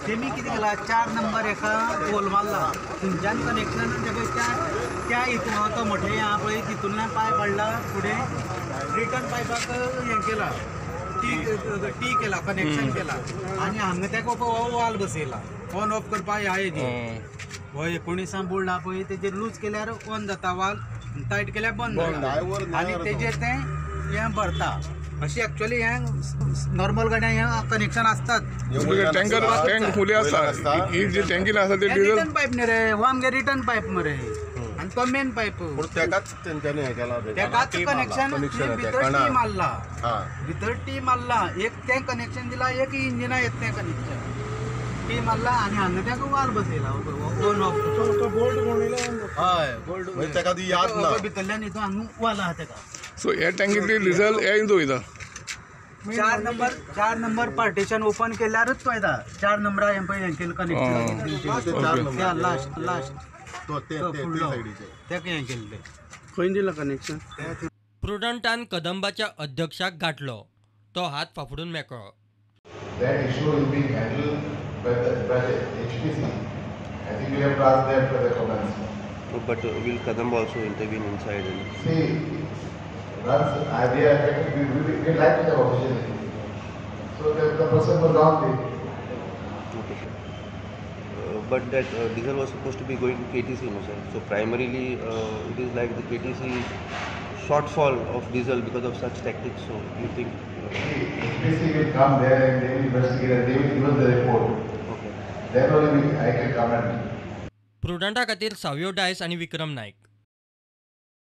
तेमी किती केला 4 नंबर एका पोल मारला तुमच्यान कनेक्शन त्या इथून तो मोठे या पळय तितून पाय पडला पुढे रिटर्न पायपाक हे केला टी केला कनेक्शन केला आणि हांगा तेका वाल बसयला ऑन ऑफ करपा हे हो 19 बोल्ड हा पळय तेजेर लूज केल्यार ऑन जाता वाल टायट केल्यार बंद जाता आणि तेजेर ते हे भरता अशी ॲक्च्युअली हे नॉर्मल गाड्या हे कनेक्शन असतात टँकर टँक फुले असतात ही जी टँकीला असतात ते डिझेल रिटर्न पाईप न्ही रे हो आमगे रिटर्न पाईप मरे आणि तो मेन पाईप त्याकाच त्यांच्याने हे केला त्याकाच कनेक्शन भितर टी मारला भितर टी मारला एक ते कनेक्शन दिला एक इंजिना येत ते कनेक्शन टी मारला आणि हांगा त्याका वाल बसयला ऑन ऑफ तो बोल्ट म्हणला हय बोल्ट म्हणजे त्याका ती याद ना भितरल्यान हितून हांगा वाल आहा तेका सो ह्या टँकीतली डिझेल हे इंदू वयता 4 नंबर पार्टिशन ओपन केल्यारच तो येता 4 नंबरा हे पळय हे केलं कनेक्शन लास्ट तो ते साइडीचे तेका हे केलं ते खंय दिला कनेक्शन प्रुडंटान कदंबाच्या अध्यक्षाक गाठलो तो हात फाफडून मेकळो. That issue is being handled by the HPC. I think we have to ask them for their comments. But will Kadamba also intervene inside? See, once they are affected, we like to have opportunity. So the person was wrong there. Okay. But that diesel was supposed to be going to KTC, no sir. So primarily it is like the KTC shortfall of diesel because of such tactics. So you think? HPC will come there and they will investigate and they will give us the report. Okay. Then only I can comment. प्रुडंटा खातीर सावयो डायस आणि विक्रम नायक.